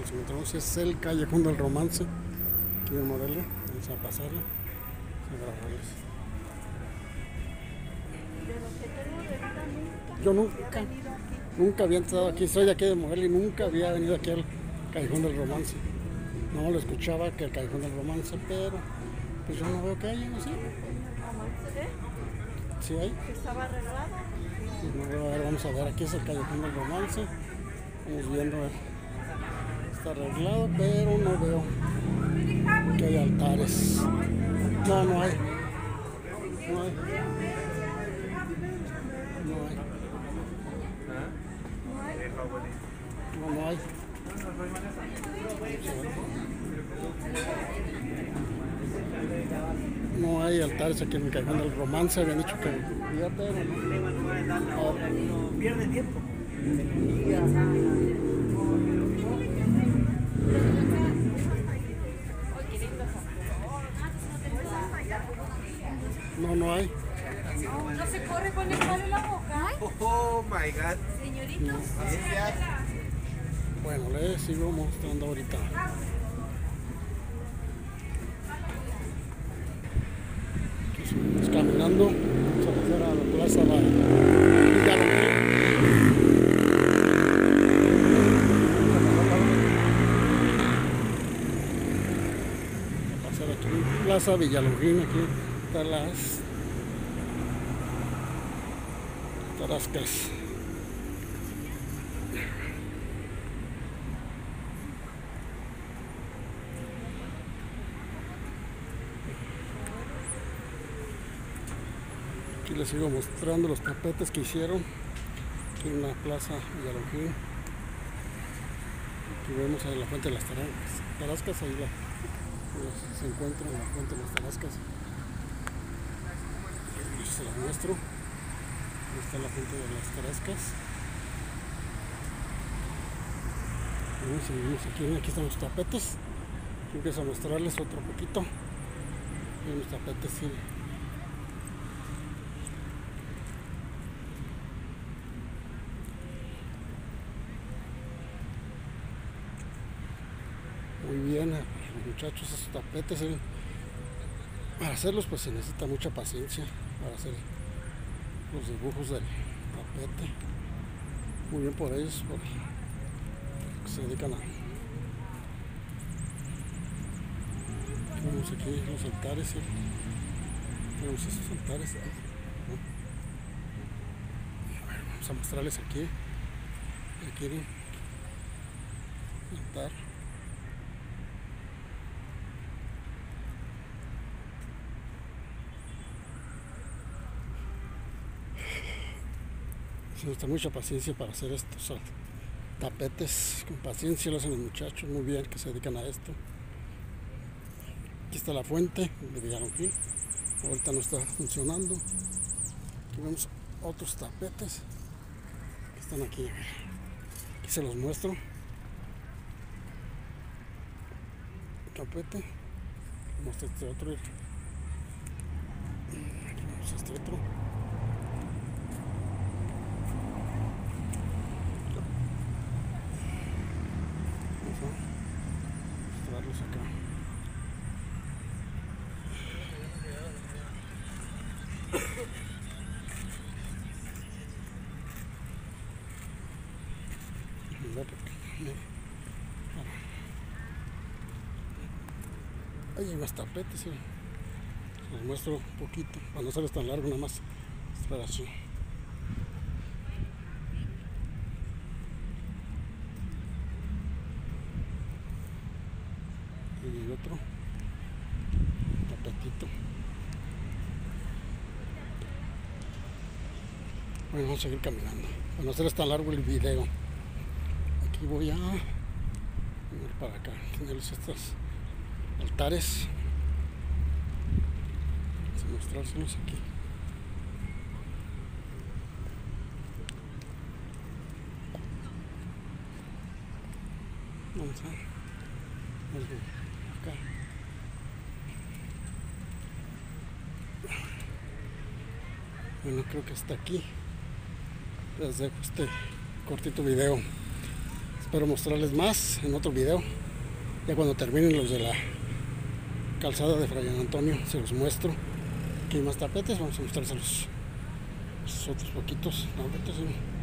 nos encontramos es el Callejón del Romance aquí en Morelia. Vamos a pasarlo, a grabarles. Yo nunca había entrado aquí, soy de aquí de Morelia y nunca había venido aquí al Callejón del Romance. No lo escuchaba que el Callejón del Romance, pero pues yo no veo que haya, no sé. ¿Sí hay? Estaba arreglado. No veo, a ver, vamos a ver, aquí es el Callejón del Romance. Vamos viendo, a ver. Está arreglado, pero no veo que hay altares. No, no hay. No hay. No hay. No, no hay. No hay altares aquí en el Callejón del Romance. Habían dicho que había, pero no. No pierde tiempo. No, no hay. No se corre con el palo en la boca. Oh my god. Señorito. Bueno, les sigo mostrando ahorita. Aquí seguimos caminando. Vamos a pasar a la plaza Plaza Villalongín. Aquí están las tarascas. Aquí les sigo mostrando los tapetes que hicieron aquí en la plaza Villalongín. Aquí vemos ahí la fuente de las tarascas, ahí se encuentra en la fuente de las tarascas. Aquí se las muestro. Ahí está la fuente de las tarascas. Y seguimos aquí están los tapetes. Aquí empiezo a mostrarles otro poquito. Aquí los tapetes, sí. Muy bien, muchachos, esos tapetes para hacerlos pues se necesita mucha paciencia para hacer los dibujos del tapete. Muy bien por ellos, porque se dedican a... Tenemos aquí los altares, ¿sí? Tenemos esos altares, ¿no? A ver, vamos a mostrarles aquí. Aquí quieren altar. Se necesita mucha paciencia para hacer estos tapetes. Con paciencia lo hacen los muchachos muy bien que se dedican a esto. Aquí está la fuente de Villalongín. Ahorita no está funcionando. Aquí vemos otros tapetes que están aquí. Aquí se los muestro. Tapete. Muestra este otro. Aquí vemos este otro. Mostrarlos acá. Ahí hay más tapetes, ¿sí? Les muestro un poquito para no hacerles tan largo, nada más mostrar así. Y otro tapetito. Bueno, vamos a seguir caminando para no hacerles tan largo el video. Aquí voy a ir para acá, tenerles estos altares. Vamos a mostrárselos aquí. Vamos a ver acá. Bueno, creo que hasta aquí les dejo este cortito video. Espero mostrarles más en otro video. Ya cuando terminen los de la calzada de Fray Antonio se los muestro. Aquí hay más tapetes, vamos a mostrárselos los otros poquitos tapetes.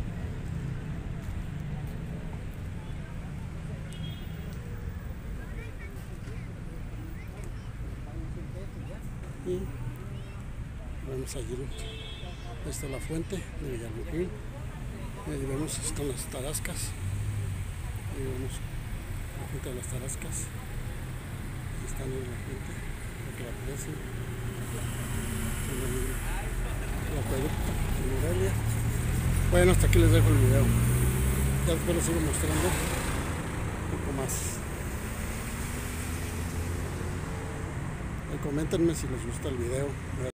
Y vemos allí, ahí está la fuente de Villalongín. Ahí vemos, están las tarascas. Ahí vemos la fuente de las tarascas. Ahí están la gente, para que la aprecien. El acueducto de Morelia. Bueno, hasta aquí les dejo el video. Ya después les sigo mostrando un poco más. Coméntenme si les gusta el video.